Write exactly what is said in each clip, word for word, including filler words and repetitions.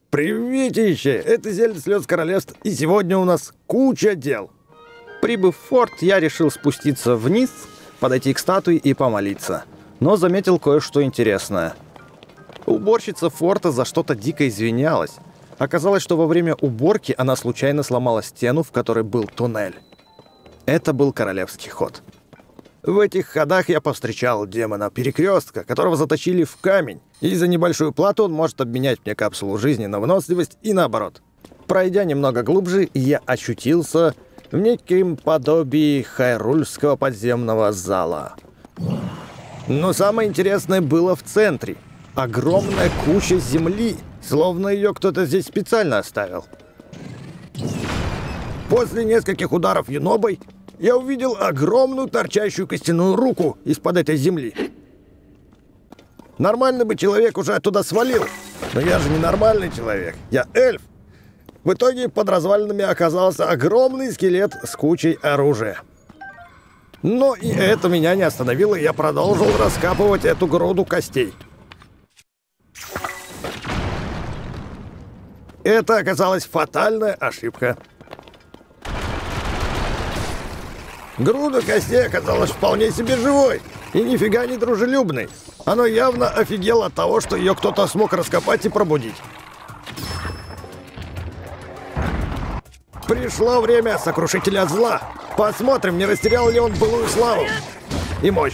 Приветище! Это Зельда Слез Королевств, и сегодня у нас куча дел. Прибыв в форт, я решил спуститься вниз, подойти к статуе и помолиться. Но заметил кое-что интересное. Уборщица форта за что-то дико извинялась. Оказалось, что во время уборки она случайно сломала стену, в которой был туннель. Это был королевский ход. В этих ходах я повстречал демона-перекрестка, которого заточили в камень, и за небольшую плату он может обменять мне капсулу жизни на выносливость и наоборот. Пройдя немного глубже, я очутился в неким подобии хайрульского подземного зала. Но самое интересное было в центре. Огромная куча земли, словно ее кто-то здесь специально оставил. После нескольких ударов юнобой я увидел огромную торчащую костяную руку из-под этой земли. Нормальный бы человек уже оттуда свалил, но я же не нормальный человек, я эльф. В итоге под развалинами оказался огромный скелет с кучей оружия. Но и это меня не остановило, и я продолжил раскапывать эту груду костей. Это оказалась фатальная ошибка. Груда костей оказалась вполне себе живой и нифига не дружелюбной. Она явно офигела от того, что ее кто-то смог раскопать и пробудить. Пришло время сокрушителя зла. Посмотрим, не растерял ли он былую славу и мощь.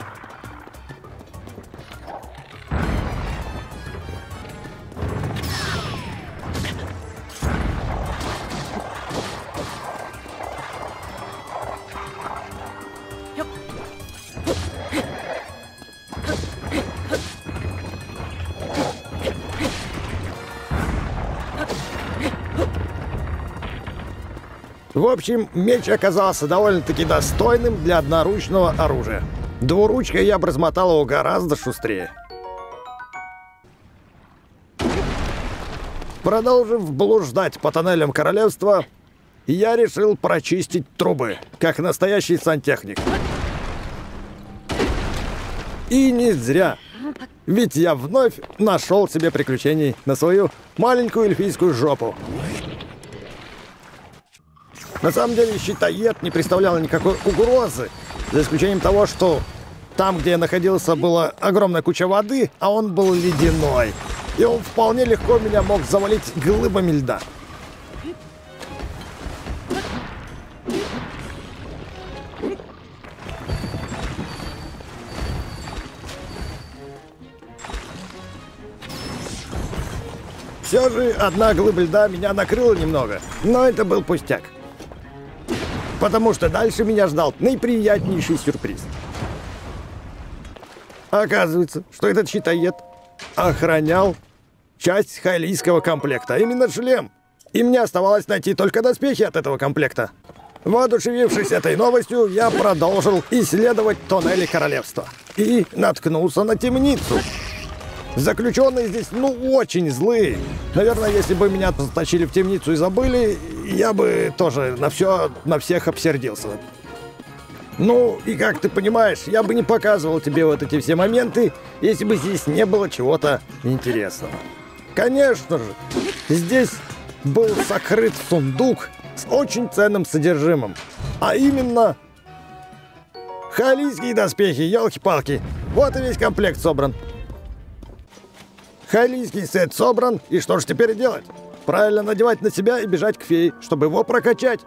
В общем, меч оказался довольно-таки достойным для одноручного оружия. Двуручкой я бы размотал его гораздо шустрее. Продолжив блуждать по тоннелям королевства, я решил прочистить трубы, как настоящий сантехник. И не зря. Ведь я вновь нашел себе приключений на свою маленькую эльфийскую жопу. На самом деле щитоед не представлял никакой угрозы, за исключением того, что там, где я находился, была огромная куча воды, а он был ледяной. И он вполне легко меня мог завалить глыбами льда. Все же одна глыба льда меня накрыла немного, но это был пустяк. Потому что дальше меня ждал наиприятнейший сюрприз. Оказывается, что этот щитоед охранял часть хайлийского комплекта, а именно шлем. И мне оставалось найти только доспехи от этого комплекта. Воодушевившись этой новостью, я продолжил исследовать тоннели королевства. И наткнулся на темницу. Заключенные здесь, ну, очень злые. Наверное, если бы меня затащили в темницу и забыли, я бы тоже на все, на всех обсердился. Ну, и как ты понимаешь, я бы не показывал тебе вот эти все моменты, если бы здесь не было чего-то интересного. Конечно же, здесь был сокрыт сундук с очень ценным содержимым. А именно... хайлийские доспехи, елки-палки. Вот и весь комплект собран. Хайлийский сет собран, и что же теперь делать? Правильно надевать на себя и бежать к фее, чтобы его прокачать.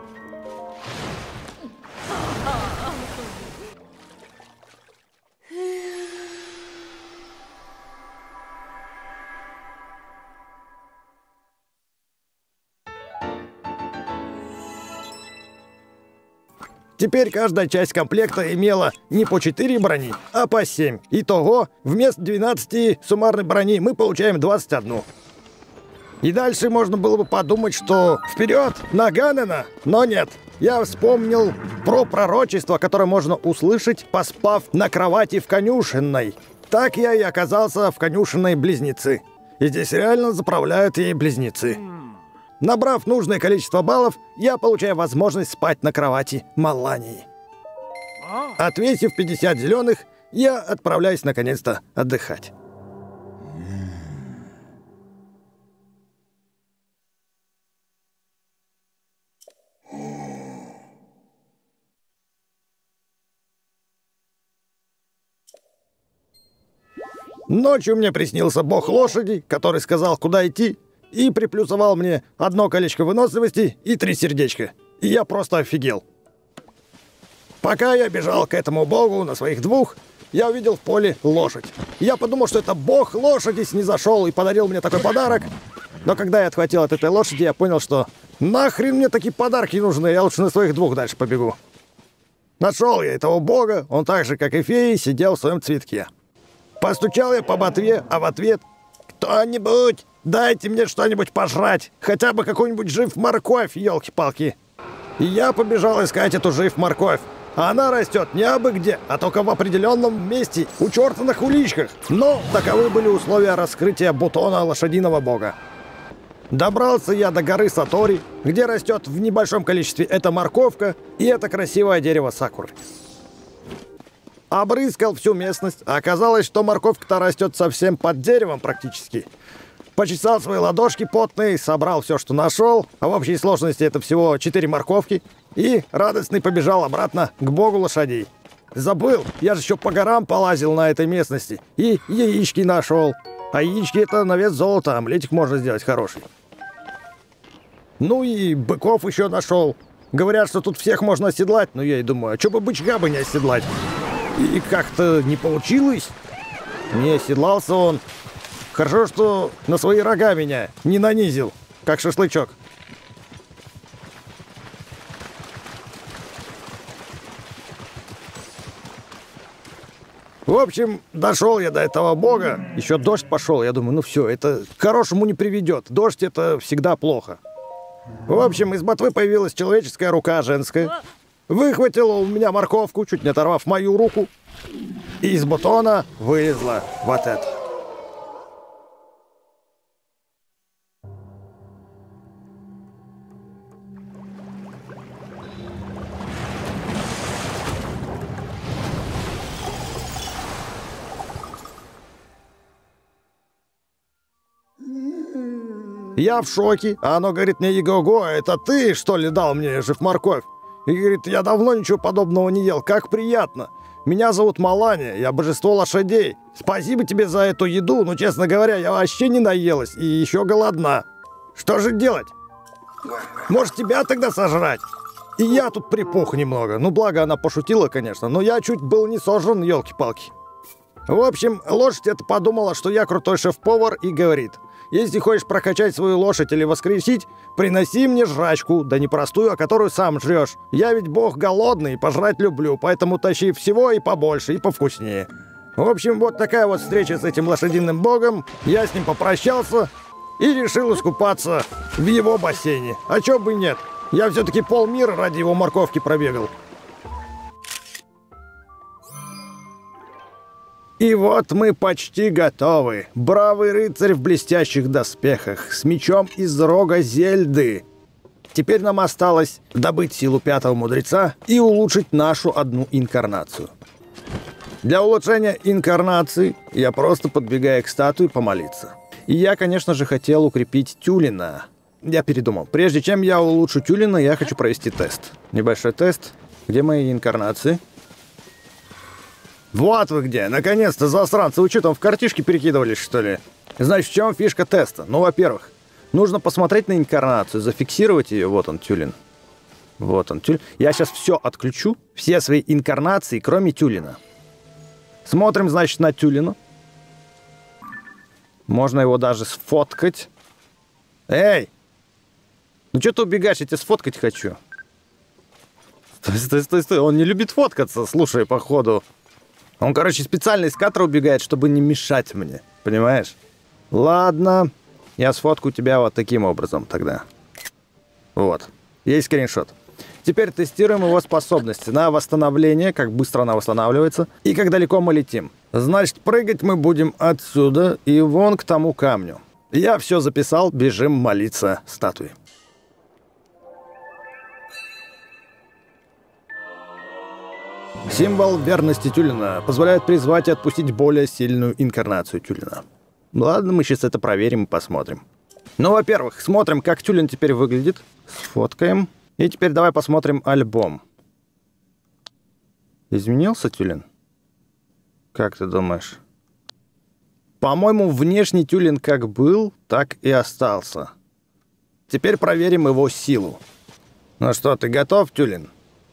Теперь каждая часть комплекта имела не по четыре брони, а по семь. Итого, вместо двенадцати суммарной брони мы получаем двадцать одну. И дальше можно было бы подумать, что вперед, на Ганнена, но нет. Я вспомнил про пророчество, которое можно услышать, поспав на кровати в конюшенной. Так я и оказался в конюшенной близнецы. И здесь реально заправляют ей близнецы. Набрав нужное количество баллов, я получаю возможность спать на кровати Малании. Отвесив пятьдесят зеленых, я отправляюсь наконец-то отдыхать. Ночью мне приснился бог лошади, который сказал, куда идти, и приплюсовал мне одно колечко выносливости и три сердечка. И я просто офигел. Пока я бежал к этому богу на своих двух, я увидел в поле лошадь. Я подумал, что это бог лошади снизошел и подарил мне такой подарок. Но когда я отхватил от этой лошади, я понял, что нахрен мне такие подарки нужны, я лучше на своих двух дальше побегу. Нашел я этого бога, он так же, как и феи, сидел в своем цветке. Постучал я по ботве, а в ответ: «Кто-нибудь, дайте мне что-нибудь пожрать, хотя бы какую-нибудь жив-морковь, елки-палки». И я побежал искать эту жив-морковь. А она растет не абы где, а только в определенном месте, у черта на куличках. Но таковы были условия раскрытия бутона лошадиного бога. Добрался я до горы Сатори, где растет в небольшом количестве эта морковка и это красивое дерево сакуры. Обрыскал всю местность, а оказалось, что морковка-то растет совсем под деревом практически. Почесал свои ладошки потные, собрал все, что нашел, а в общей сложности это всего четыре морковки, и радостный побежал обратно к богу лошадей. Забыл, я же еще по горам полазил на этой местности и яички нашел. А яички это на вес золота, омлетик можно сделать хороший. Ну и быков еще нашел. Говорят, что тут всех можно оседлать, но я и думаю, а что бы бычка бы не оседлать? И как-то не получилось. Не оседлался он. Хорошо, что на свои рога меня не нанизил, как шашлычок. В общем, дошел я до этого бога. Еще дождь пошел. Я думаю, ну все, это к хорошему не приведет. Дождь — это всегда плохо. В общем, из ботвы появилась человеческая рука женская. Выхватила у меня морковку, чуть не оторвав мою руку. И из бутона вылезла вот это. Я в шоке, а оно говорит мне: «Его-го, это ты, что ли, дал мне жив-морковь?» И говорит: «Я давно ничего подобного не ел, как приятно. Меня зовут Малания, я божество лошадей. Спасибо тебе за эту еду, но, честно говоря, я вообще не наелась и еще голодна. Что же делать? Может, тебя тогда сожрать?» И я тут припух немного. Ну, благо она пошутила, конечно, но я чуть был не сожран, елки-палки. В общем, лошадь это подумала, что я крутой шеф-повар, и говорит: «Если хочешь прокачать свою лошадь или воскресить, приноси мне жрачку, да не простую, а которую сам жрешь. Я ведь бог голодный, пожрать люблю, поэтому тащи всего и побольше, и повкуснее». В общем, вот такая вот встреча с этим лошадиным богом. Я с ним попрощался и решил искупаться в его бассейне. А чё бы нет? Я все-таки полмира ради его морковки пробегал. И вот мы почти готовы. Бравый рыцарь в блестящих доспехах, с мечом из рога Зельды. Теперь нам осталось добыть силу пятого мудреца и улучшить нашу одну инкарнацию. Для улучшения инкарнации я просто подбегаю к статуе помолиться. И я, конечно же, хотел укрепить Тюлина. Я передумал. Прежде чем я улучшу Тюлина, я хочу провести тест. Небольшой тест. Где мои инкарнации? Вот вы где! Наконец-то, засранцы! Вы что, там в картишке перекидывались, что ли? Значит, в чем фишка теста? Ну, во-первых, нужно посмотреть на инкарнацию, зафиксировать ее. Вот он, Тюлин. Вот он, Тюлин. Я сейчас все отключу, все свои инкарнации, кроме Тюлина. Смотрим, значит, на Тюлина. Можно его даже сфоткать. Эй! Ну что ты убегаешь? Я тебя сфоткать хочу. Стой, стой, стой, стой. Он не любит фоткаться, слушай, походу. Он, короче, специально из кадра убегает, чтобы не мешать мне. Понимаешь? Ладно. Я сфоткаю тебя вот таким образом тогда. Вот. Есть скриншот. Теперь тестируем его способности на восстановление, как быстро она восстанавливается, и как далеко мы летим. Значит, прыгать мы будем отсюда и вон к тому камню. Я все записал, бежим молиться статуе. Символ верности Тюлина позволяет призвать и отпустить более сильную инкарнацию Тюлина. Ладно, мы сейчас это проверим и посмотрим. Ну, во-первых, смотрим, как Тюлин теперь выглядит. Сфоткаем. И теперь давай посмотрим альбом. Изменился Тюлин? Как ты думаешь? По-моему, внешний тюлень как был, так и остался. Теперь проверим его силу. Ну что, ты готов, тюлень?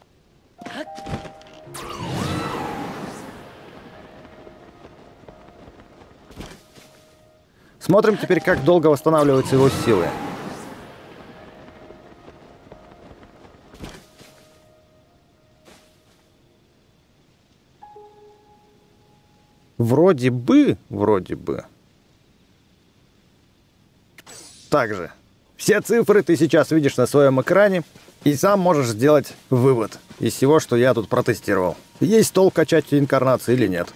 Смотрим теперь, как долго восстанавливаются его силы. Вроде бы, вроде бы. Также. Все цифры ты сейчас видишь на своем экране, и сам можешь сделать вывод из всего, что я тут протестировал. Есть толк качать инкарнации или нет.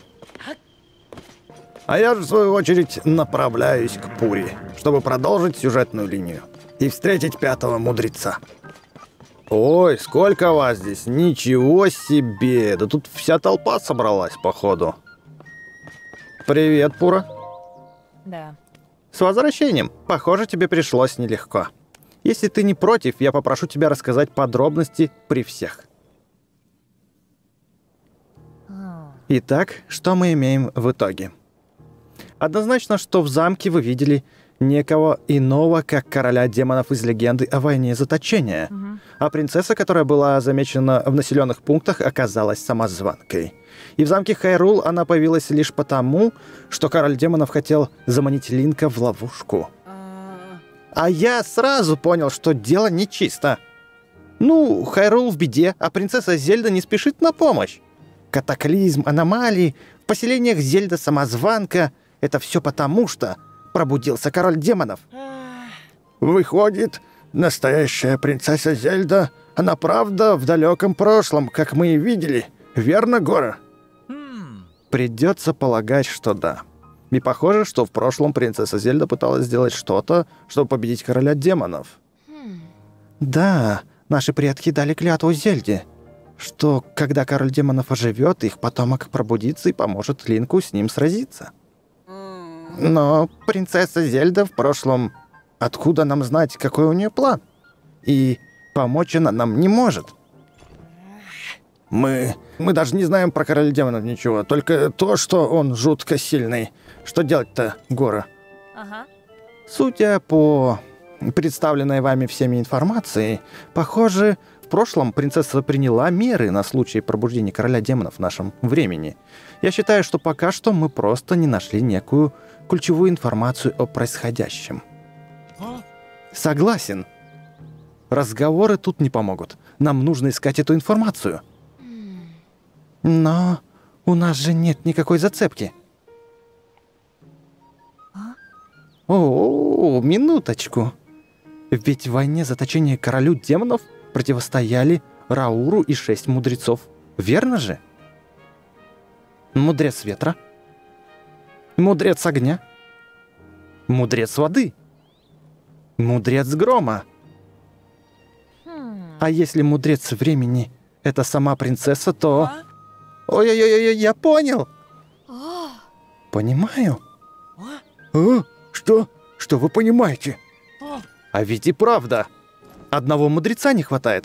А я же, в свою очередь, направляюсь к Пури, чтобы продолжить сюжетную линию и встретить пятого мудреца. Ой, сколько вас здесь! Ничего себе! Да тут вся толпа собралась, походу. Привет, Пура. Да. С возвращением. Похоже, тебе пришлось нелегко. Если ты не против, я попрошу тебя рассказать подробности при всех. Итак, что мы имеем в итоге? Однозначно, что в замке вы видели некого иного, как короля демонов из легенды о войне заточения. Угу. А принцесса, которая была замечена в населенных пунктах, оказалась самозванкой. И в замке Хайрул она появилась лишь потому, что король демонов хотел заманить Линка в ловушку. А я сразу понял, что дело нечисто. Ну, Хайрул в беде, а принцесса Зельда не спешит на помощь. Катаклизм, аномалии, в поселениях Зельда самозванка — это все потому, что пробудился король демонов. Выходит, настоящая принцесса Зельда, она правда в далеком прошлом, как мы и видели. Верно, Гора? Придется полагать, что да. И похоже, что в прошлом принцесса Зельда пыталась сделать что-то, чтобы победить короля демонов. Да, наши предки дали клятву Зельде, что когда король демонов оживет, их потомок пробудится и поможет Линку с ним сразиться. Но принцесса Зельда в прошлом... Откуда нам знать, какой у нее план? И помочь она нам не может. Мы... Мы даже не знаем про короля демонов ничего. Только то, что он жутко сильный. Что делать-то, Гора? Ага. Судя по представленной вами всеми информации, похоже, в прошлом принцесса приняла меры на случай пробуждения короля демонов в нашем времени. Я считаю, что пока что мы просто не нашли некую ключевую информацию о происходящем. Согласен. Разговоры тут не помогут. Нам нужно искать эту информацию. Но у нас же нет никакой зацепки. О, минуточку. Ведь в войне заточения королю демонов противостояли Рауру и шесть мудрецов. Верно же? Мудрец ветра. Мудрец огня. Мудрец воды. Мудрец грома. А если мудрец времени — это сама принцесса, то... Ой-ой-ой, я понял. Понимаю. А? Что? Что вы понимаете? А ведь и правда. Одного мудреца не хватает.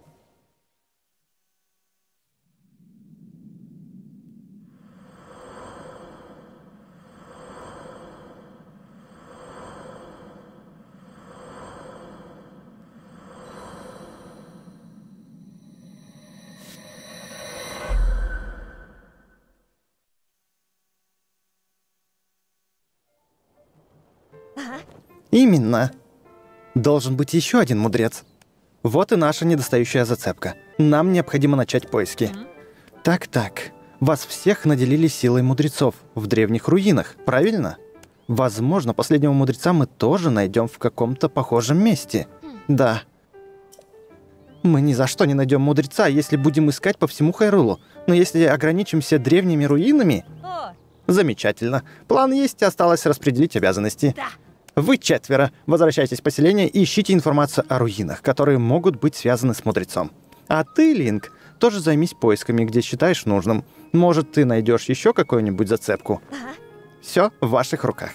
Именно. Должен быть еще один мудрец. Вот и наша недостающая зацепка. Нам необходимо начать поиски. Так-так. Вас всех наделили силой мудрецов в древних руинах, правильно? Возможно, последнего мудреца мы тоже найдем в каком-то похожем месте. Да. Мы ни за что не найдем мудреца, если будем искать по всему Хайрулу. Но если ограничимся древними руинами... Замечательно. План есть, осталось распределить обязанности. Да. Вы четверо возвращайтесь в поселение и ищите информацию о руинах, которые могут быть связаны с мудрецом. А ты, Линк, тоже займись поисками, где считаешь нужным. Может, ты найдешь еще какую-нибудь зацепку. Ага. Все в ваших руках.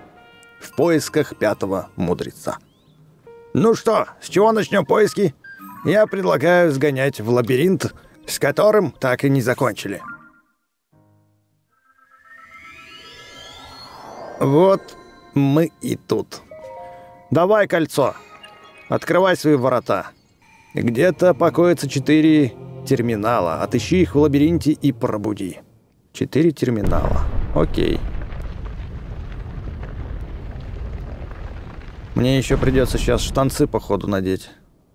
В поисках пятого мудреца. Ну что, с чего начнем поиски? Я предлагаю сгонять в лабиринт, с которым так и не закончили. Вот мы и тут. Давай кольцо. Открывай свои ворота. Где-то покоятся четыре терминала. Отыщи их в лабиринте и пробуди. Четыре терминала. Окей. Мне еще придется сейчас штанцы, походу, надеть.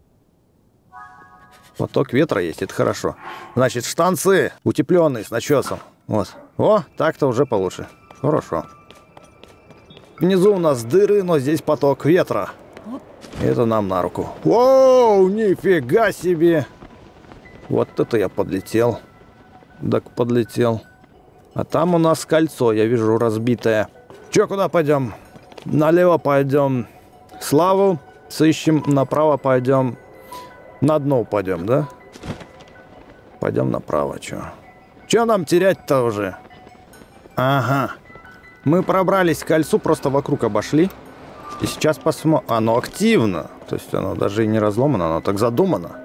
Поток ветра есть, это хорошо. Значит, штанцы утепленные с начесом. Вот. О, так-то уже получше. Хорошо. Внизу у нас дыры, но здесь поток ветра. Это нам на руку. Воу, нифига себе! Вот это я подлетел. Так подлетел. А там у нас кольцо, я вижу, разбитое. Че, куда пойдем? Налево пойдем. Славу сыщем, направо пойдем. На дно упадем, да? Пойдем направо, чё? Чё нам терять-то уже? Ага. Мы пробрались к кольцу, просто вокруг обошли. И сейчас посмотрим. Оно активно. То есть оно даже и не разломано, оно так задумано.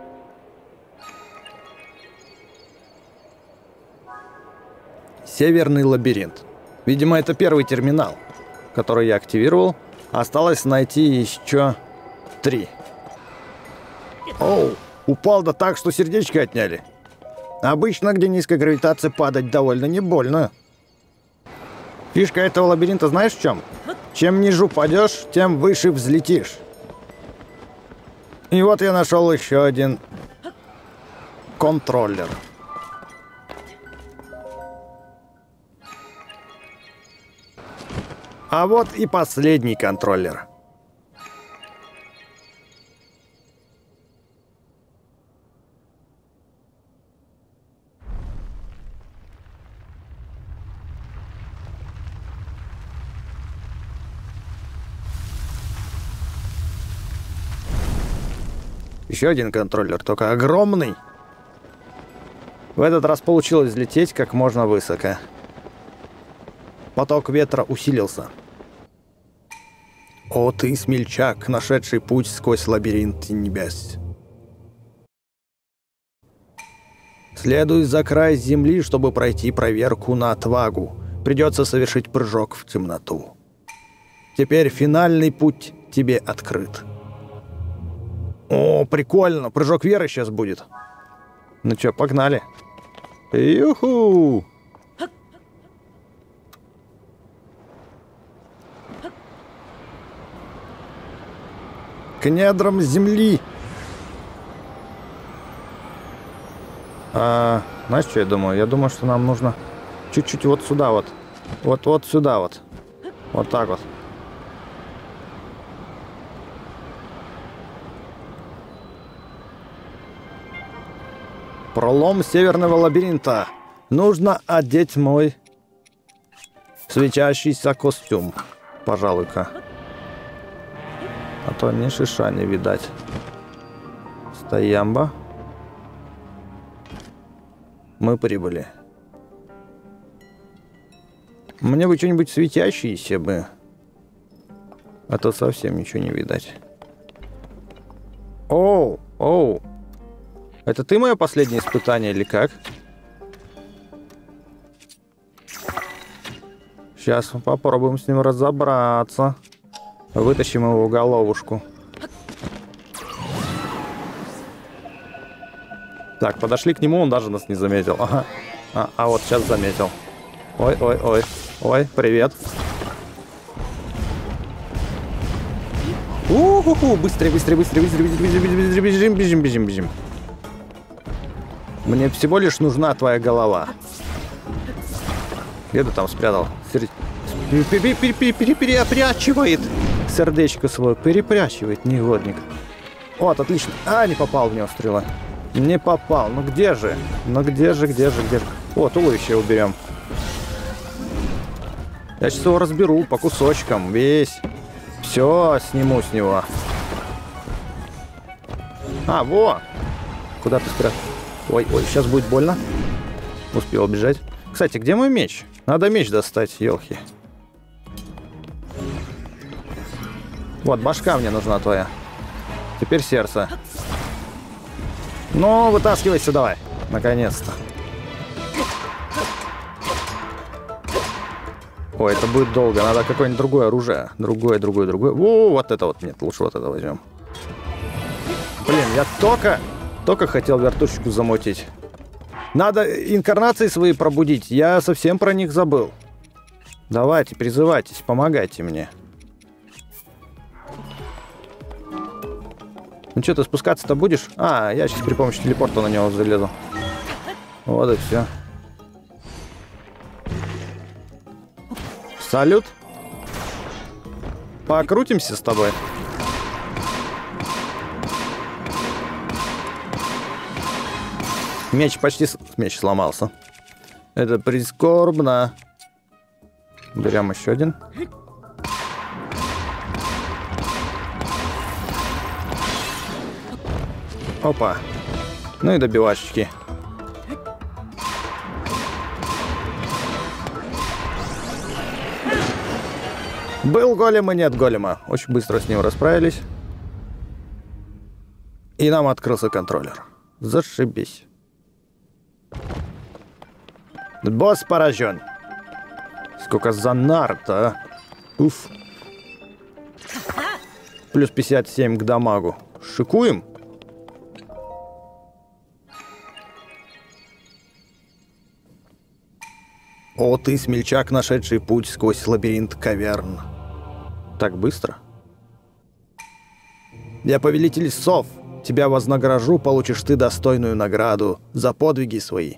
Северный лабиринт. Видимо, это первый терминал, который я активировал. Осталось найти еще три. Оу, упал да так, что сердечко отняли. Обычно, где низкая гравитация, падать довольно не больно. Фишка этого лабиринта знаешь в чем? Чем ниже упадешь, тем выше взлетишь. И вот я нашел еще один контроллер. А вот и последний контроллер. Еще один контроллер, только огромный. В этот раз получилось взлететь как можно высоко. Поток ветра усилился. О, ты, смельчак, нашедший путь сквозь лабиринт небес. Следуй за край земли, чтобы пройти проверку на отвагу. Придется совершить прыжок в темноту. Теперь финальный путь тебе открыт. О, прикольно, прыжок веры сейчас будет. Ну чё, погнали. Юху! К недрам земли. А, знаешь, что я думаю? Я думаю, что нам нужно чуть-чуть вот сюда вот. Вот-вот сюда вот. Вот так вот. Пролом северного лабиринта. Нужно одеть мой светящийся костюм. Пожалуй-ка. А то ни шиша не видать. Стоямба. Мы прибыли. Мне бы что-нибудь светящееся бы. А то совсем ничего не видать. Оу, оу. Это ты мое последнее испытание или как? Сейчас попробуем с ним разобраться. Вытащим его в головушку. Так, подошли к нему, он даже нас не заметил. Ага. А, а вот сейчас заметил. Ой, ой, ой. Ой, привет. У-ху-ху, быстрее, быстрее, быстрее, быстрее, быстрее, быстрее, бежим, бежим, бежим, бежим. Мне всего лишь нужна твоя голова. Где ты там спрятал? Перепрячивает. Сердечко свое перепрячивает, негодник. Вот, отлично. А, не попал в него стрела. Не попал. Ну где же? Ну где же, где же, где же? О, туловище уберем. Я сейчас его разберу по кусочкам. Весь. Все, сниму с него. А, во! Куда ты спрятал? Ой, ой, сейчас будет больно. Успел убежать. Кстати, где мой меч? Надо меч достать, елки. Вот, башка мне нужна твоя. Теперь сердце. Ну, вытаскивайся давай. Наконец-то. Ой, это будет долго. Надо какое-нибудь другое оружие. Другое, другое, другое. О, вот это вот. Нет, лучше вот это возьмем. Блин, я только, только хотел вертушечку замутить. Надо инкарнации свои пробудить. Я совсем про них забыл. Давайте, призывайтесь, помогайте мне. Ну что, ты спускаться-то будешь? А, я сейчас при помощи телепорта на него залезу. Вот и все. Салют. Покрутимся с тобой. Меч почти... С... Меч сломался. Это прискорбно. Берем еще один. Опа. Ну и добивашечки. Был голем и нет голема. Очень быстро с ним расправились. И нам открылся контроллер. Зашибись. Босс поражен. Сколько за нарт-то, а? Уф. Плюс пятьдесят семь к дамагу. Шикуем? О, ты, смельчак, нашедший путь сквозь лабиринт каверн. Так быстро? Я повелитель сов. Тебя вознагражу, получишь ты достойную награду за подвиги свои.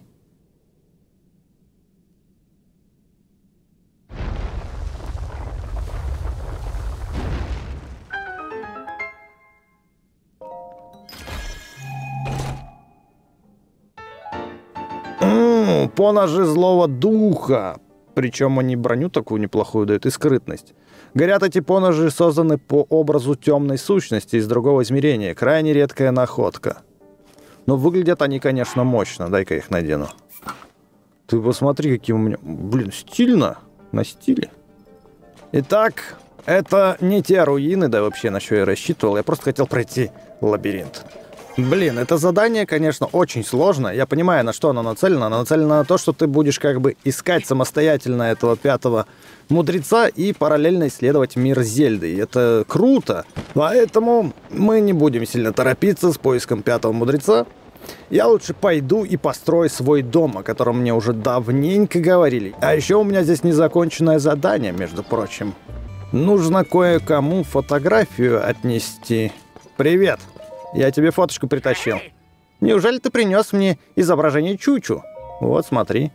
М-м, поножи злого духа. Причем они броню такую неплохую дают и скрытность. Говорят, эти поножи созданы по образу темной сущности из другого измерения. Крайне редкая находка. Но выглядят они, конечно, мощно. Дай-ка их надену. Ты посмотри, какие у меня... Блин, стильно. На стиле. Итак, это не те руины, да вообще на что я рассчитывал. Я просто хотел пройти лабиринт. Блин, это задание, конечно, очень сложно. Я понимаю, на что оно нацелено. Оно нацелено на то, что ты будешь как бы искать самостоятельно этого пятого мудреца и параллельно исследовать мир Зельды. И это круто. Поэтому мы не будем сильно торопиться с поиском пятого мудреца. Я лучше пойду и построю свой дом, о котором мне уже давненько говорили. А еще у меня здесь незаконченное задание, между прочим. Нужно кое-кому фотографию отнести. Привет. Я тебе фоточку притащил. Неужели ты принес мне изображение Чучу? Вот, смотри.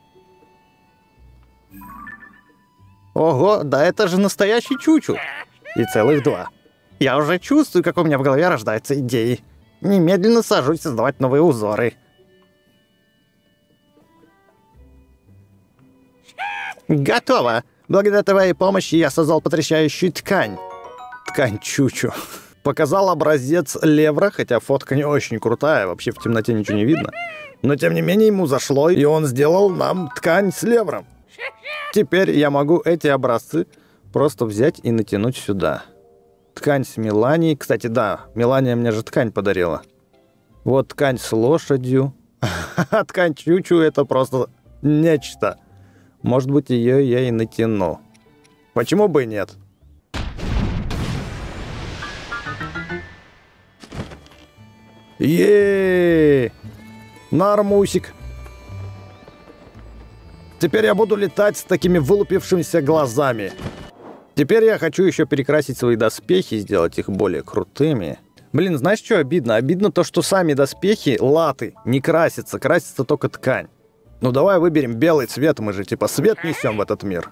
Ого, да это же настоящий Чучу. И целых два. Я уже чувствую, как у меня в голове рождаются идеи. Немедленно сажусь создавать новые узоры. Готово. Благодаря твоей помощи я создал потрясающую ткань. Ткань Чучу. Показал образец левра, хотя фотка не очень крутая, вообще в темноте ничего не видно. Но тем не менее ему зашло, и он сделал нам ткань с левром. Теперь я могу эти образцы просто взять и натянуть сюда. Ткань с Меланией. Кстати, да, Мелания мне же ткань подарила. Вот ткань с лошадью. А ткань Чучу — это просто нечто. Может быть, ее я и натяну. Почему бы и нет? Еее! Нормусик. Теперь я буду летать с такими вылупившимися глазами. Теперь я хочу еще перекрасить свои доспехи, сделать их более крутыми. Блин, знаешь, что обидно? Обидно то, что сами доспехи, латы, не красятся. Красится только ткань. Ну давай выберем белый цвет, мы же типа свет несем в этот мир.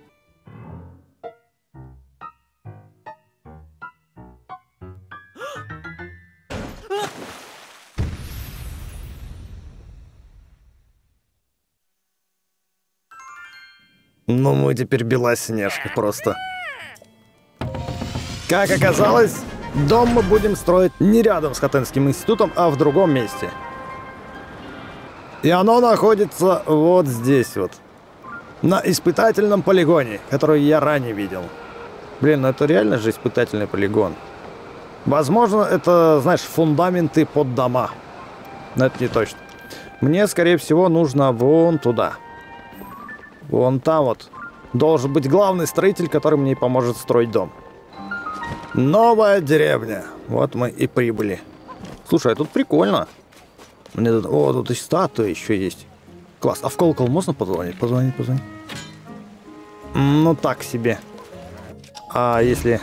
Ну мы теперь Белоснежка просто. Как оказалось, дом мы будем строить не рядом с Хотенским институтом, а в другом месте. И оно находится вот здесь вот. На испытательном полигоне, который я ранее видел. Блин, ну это реально же испытательный полигон. Возможно, это, знаешь, фундаменты под дома. Но это не точно. Мне, скорее всего, нужно вон туда. Вон там вот должен быть главный строитель, который мне поможет строить дом. Новая деревня. Вот мы и прибыли. Слушай, а тут прикольно. Мне тут... О, тут и статуя еще есть. Класс. А в колокол можно позвонить? Позвонить, позвонить. Ну, так себе. А если...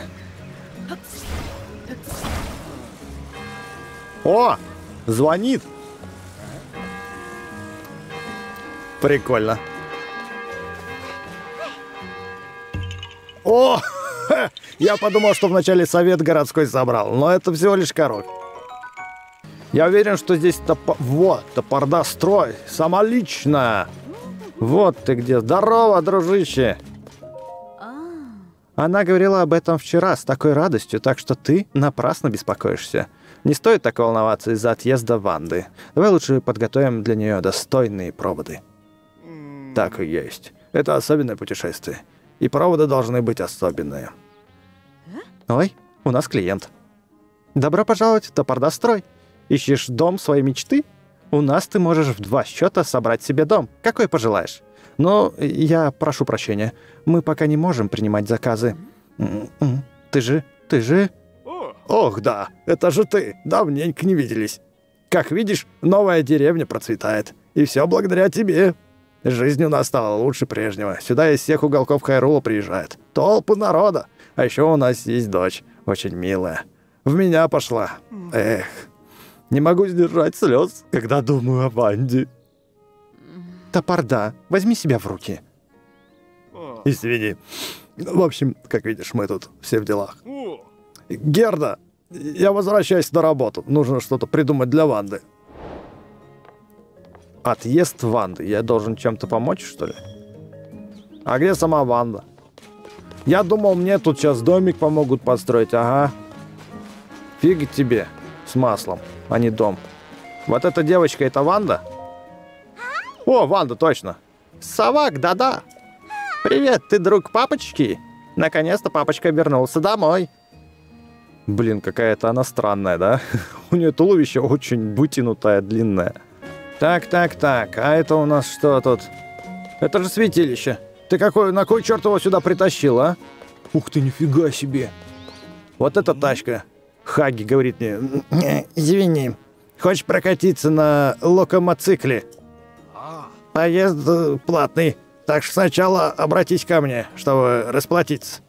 О! Звонит! Прикольно. О! Я подумал, что вначале совет городской собрал, но это всего лишь король. Я уверен, что здесь топор... Вот, топорда строй. Самолично. Вот ты где. Здорово, дружище. Она говорила об этом вчера с такой радостью, так что ты напрасно беспокоишься. Не стоит так волноваться из-за отъезда Ванды. Давай лучше подготовим для нее достойные проводы. Так и есть. Это особенное путешествие. И проводы должны быть особенные. Ой, у нас клиент. Добро пожаловать в Топордострой. Ищешь дом своей мечты? У нас ты можешь в два счета собрать себе дом. Какой пожелаешь. Но я прошу прощения. Мы пока не можем принимать заказы. Ты же... Ты же... Ох, да, это же ты. Давненько не виделись. Как видишь, новая деревня процветает. И все благодаря тебе. Жизнь у нас стала лучше прежнего. Сюда из всех уголков Хайрула приезжают. Толпы народа. А еще у нас есть дочь. Очень милая. В меня пошла. Эх. Не могу сдержать слез, когда думаю о Ванде. Топорда, возьми себя в руки. Извини. В общем, как видишь, мы тут все в делах. Герда, я возвращаюсь на работу. Нужно что-то придумать для Ванды. Отъезд Ванды. Я должен чем-то помочь, что ли? А где сама Ванда? Я думал, мне тут сейчас домик помогут построить. Ага. Фиг тебе с маслом, а не дом. Вот эта девочка, это Ванда? О, Ванда, точно. Совак, да-да. Привет, ты друг папочки? Наконец-то папочка вернулся домой. Блин, какая-то она странная, да? У нее туловище очень вытянутое, длинное. Так, так, так, а это у нас что тут? Это же святилище. Ты какой, на кой черт его сюда притащил, а? Ух ты, нифига себе. Вот эта тачка. Хаги говорит мне, извини, хочешь прокатиться на локомотикле? Поезд платный, так что сначала обратись ко мне, чтобы расплатиться.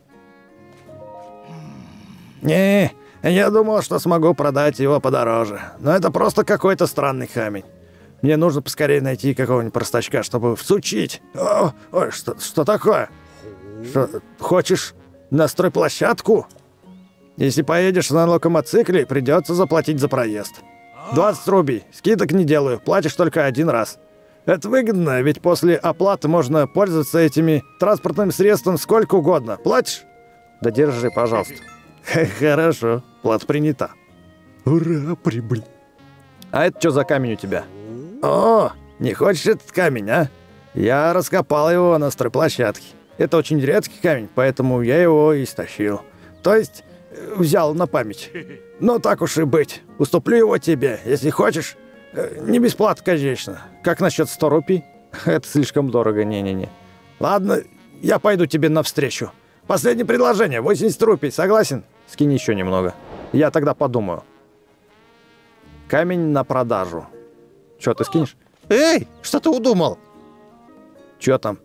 Не, я думал, что смогу продать его подороже, но это просто какой-то странный камень. Мне нужно поскорее найти какого-нибудь простачка, чтобы всучить. О, ой, что, что такое? Что, хочешь на стройплощадку? Если поедешь на локомотикле, придется заплатить за проезд. двадцать рублей. Скидок не делаю, платишь только один раз. Это выгодно, ведь после оплаты можно пользоваться этими транспортным средством сколько угодно. Платишь? Да держи, пожалуйста. Хорошо, плата принята. Ура, прибыль. А это что за камень у тебя? О, не хочешь этот камень, а? Я раскопал его на стройплощадке. Это очень редкий камень, поэтому я его и стащил. То есть взял на память. Но так уж и быть. Уступлю его тебе, если хочешь. Не бесплатно, конечно. Как насчет сто рупий? Это слишком дорого, не-не-не. Ладно, я пойду тебе навстречу. Последнее предложение, восемьдесят рупий, согласен? Скинь еще немного. Я тогда подумаю. Камень на продажу. Че, ты скинешь? Эй, что ты удумал? Че там?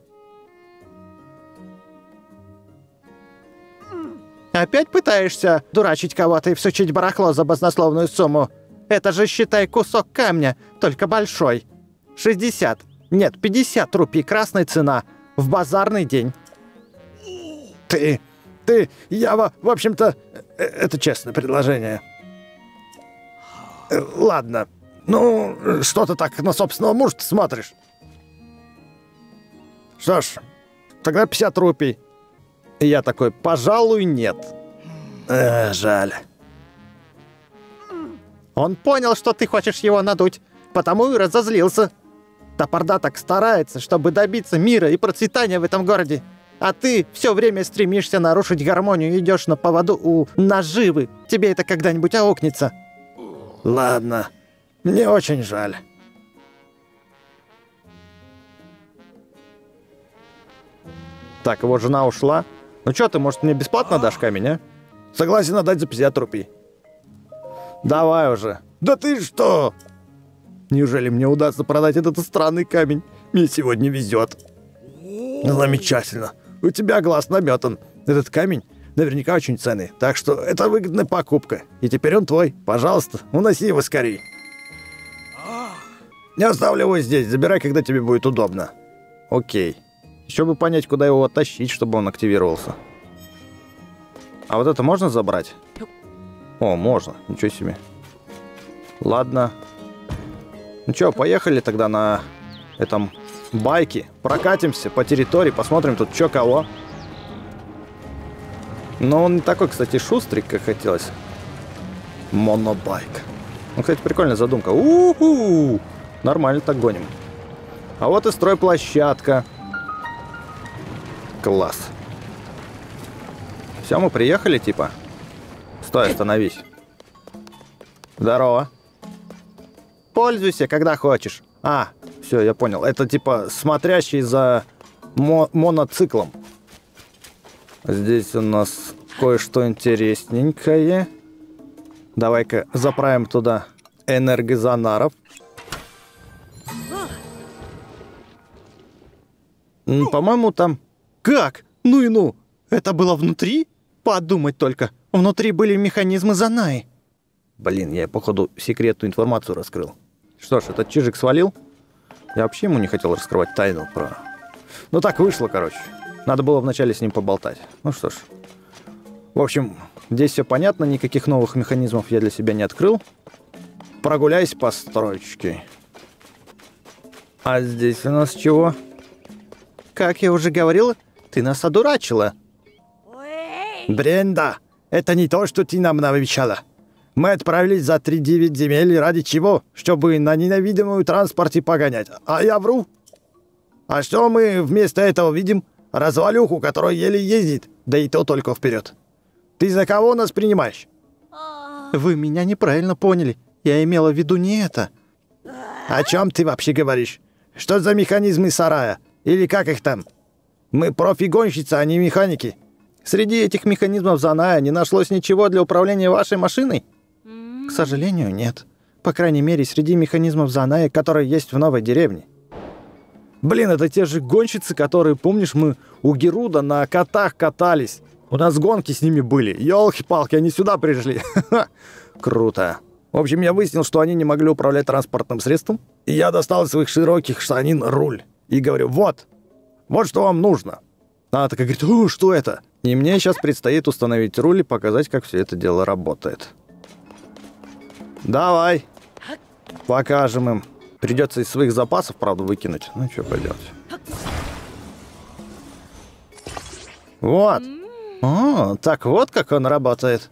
Опять пытаешься дурачить кого-то и всучить барахло за баснословную сумму? Это же, считай, кусок камня, только большой. шестьдесят, нет, пятьдесят рупий, красная цена, в базарный день. Ты, ты, я, в общем-то, это честное предложение. Ладно, ну, что ты так на собственного мужа смотришь? Что ж, тогда пятьдесят рупий. И я такой, пожалуй, нет. Э, жаль. Он понял, что ты хочешь его надуть, потому и разозлился. Топорда так старается, чтобы добиться мира и процветания в этом городе. А ты все время стремишься нарушить гармонию и идешь на поводу у наживы. Тебе это когда-нибудь аукнется. Ладно. Мне очень жаль. Так, его жена ушла. Ну чё, ты, может, мне бесплатно дашь камень, а? Согласен отдать за пятьдесят рупий. Давай уже. Да ты что? Неужели мне удастся продать этот странный камень? Мне сегодня везет. Ну, замечательно. У тебя глаз наметан. Этот камень наверняка очень ценный. Так что это выгодная покупка. И теперь он твой. Пожалуйста, уноси его скорей. Не оставлю его здесь. Забирай, когда тебе будет удобно. Окей. Еще бы понять, куда его оттащить, чтобы он активировался. А вот это можно забрать? О, можно. Ничего себе. Ладно. Ну что, поехали тогда на этом байке. Прокатимся по территории, посмотрим тут что кого. Но он не такой, кстати, шустрый, как хотелось. Монобайк. Ну, кстати, прикольная задумка. У-ху! Нормально так гоним. А вот и стройплощадка. Класс. Все, мы приехали, типа. Стой, остановись. Здорово. Пользуйся, когда хочешь. А, все, я понял. Это типа смотрящий за мо моноциклом. Здесь у нас кое-что интересненькое. Давай-ка заправим туда энергозонаров. По-моему, там... Как? Ну и ну! Это было внутри? Подумать только. Внутри были механизмы Занаи. Блин, я, походу, секретную информацию раскрыл. Что ж, этот чижик свалил. Я вообще ему не хотел раскрывать тайну про... Ну так вышло, короче. Надо было вначале с ним поболтать. Ну что ж. В общем, здесь все понятно. Никаких новых механизмов я для себя не открыл. Прогуляйся по стройке. А здесь у нас чего? Как я уже говорила, ты нас одурачила. Бренда, это не то, что ты нам навещала. Мы отправились за три девять земель ради чего? Чтобы на ненавидимую транспорте погонять. А я вру. А что мы вместо этого видим? Развалюху, которая еле ездит. Да и то только вперед. Ты за кого нас принимаешь? Вы меня неправильно поняли. Я имела в виду не это. О чем ты вообще говоришь? Что за механизмы сарая? Или как их там? Мы профи-гонщицы, а не механики. Среди этих механизмов Заная не нашлось ничего для управления вашей машиной? К сожалению, нет. По крайней мере, среди механизмов Заная, которые есть в новой деревне. Блин, это те же гонщицы, которые, помнишь, мы у Геруда на котах катались. У нас гонки с ними были. Ёлки-палки, они сюда пришли. Круто. В общем, я выяснил, что они не могли управлять транспортным средством. И я достал из своих широких штанин руль. И говорю, вот, вот что вам нужно. Она такая говорит, о, что это? И мне сейчас предстоит установить руль и показать, как все это дело работает. Давай. Покажем им. Придется из своих запасов, правда, выкинуть. Ну, что поделать. Вот. О, так вот как он работает.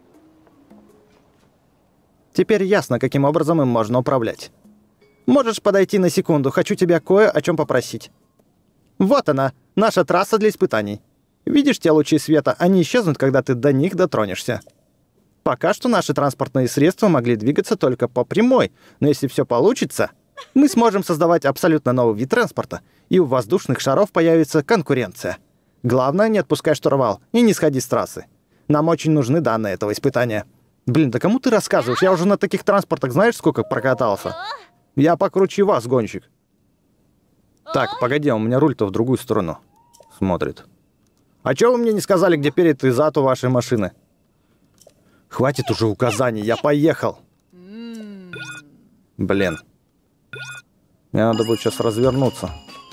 Теперь ясно, каким образом им можно управлять. Можешь подойти на секунду, хочу тебя кое о чем попросить. Вот она, наша трасса для испытаний. Видишь те лучи света, они исчезнут, когда ты до них дотронешься. Пока что наши транспортные средства могли двигаться только по прямой, но если все получится, мы сможем создавать абсолютно новый вид транспорта, и у воздушных шаров появится конкуренция. Главное, не отпускай штурвал и не сходи с трассы. Нам очень нужны данные этого испытания. Блин, да кому ты рассказываешь? Я уже на таких транспортах знаешь, сколько прокатался? Я покруче вас, гонщик. Так, погоди, у меня руль-то в другую сторону смотрит. А чё вы мне не сказали, где перед и зад у вашей машины? Хватит уже указаний, я поехал. Блин. Мне надо будет сейчас развернуться.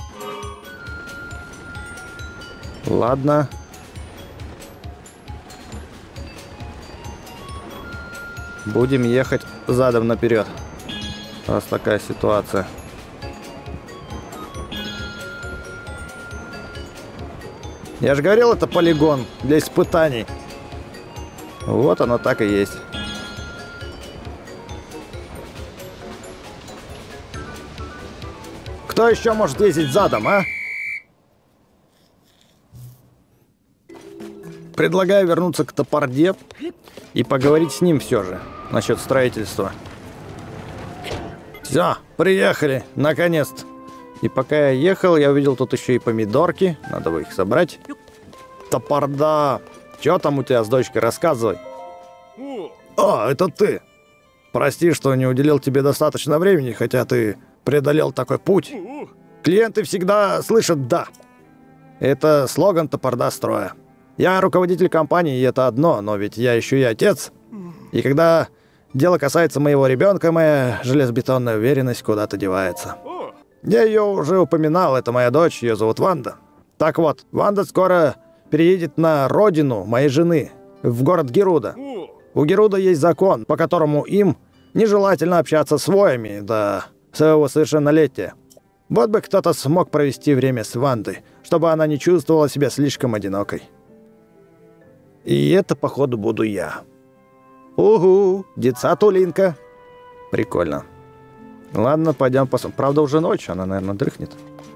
Ладно. Будем ехать задом наперед. Раз такая ситуация. Я же говорил, это полигон для испытаний. Вот оно так и есть. Кто еще может ездить задом, а? Предлагаю вернуться к Топорде и поговорить с ним все же насчет строительства. Все, приехали, наконец-то. И пока я ехал, я увидел тут еще и помидорки. Надо бы их собрать. Топорда. Че там у тебя с дочкой? Рассказывай. О, это ты. Прости, что не уделил тебе достаточно времени, хотя ты преодолел такой путь. Клиенты всегда слышат «да». Это слоган Топорда строя. Я руководитель компании, и это одно, но ведь я еще и отец. И когда дело касается моего ребенка, моя железобетонная уверенность куда-то девается. Я ее уже упоминал, это моя дочь, ее зовут Ванда. Так вот, Ванда скоро переедет на родину моей жены, в город Геруда. У Геруда есть закон, по которому им нежелательно общаться с воями до своего совершеннолетия. Вот бы кто-то смог провести время с Вандой, чтобы она не чувствовала себя слишком одинокой. И это, походу, буду я. Угу, деца Тулинка. Прикольно. Ладно, пойдем посмотрим. Правда, уже ночь, она, наверное, дрыхнет.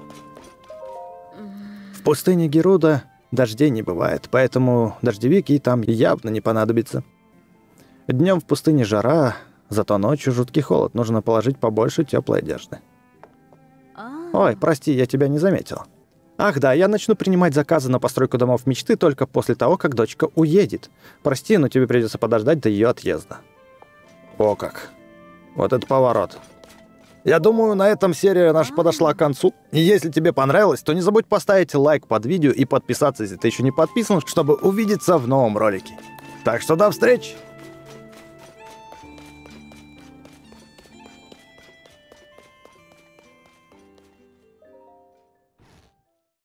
В пустыне Геруда дождей не бывает, поэтому дождевик ей там явно не понадобится. Днем в пустыне жара, зато ночью жуткий холод. Нужно положить побольше теплой одежды. Ой, прости, я тебя не заметил. Ах да, я начну принимать заказы на постройку домов мечты только после того, как дочка уедет. Прости, но тебе придется подождать до ее отъезда. О как. Вот это поворот. Я думаю, на этом серия наша подошла к концу. И если тебе понравилось, то не забудь поставить лайк под видео и подписаться, если ты еще не подписан, чтобы увидеться в новом ролике. Так что до встречи!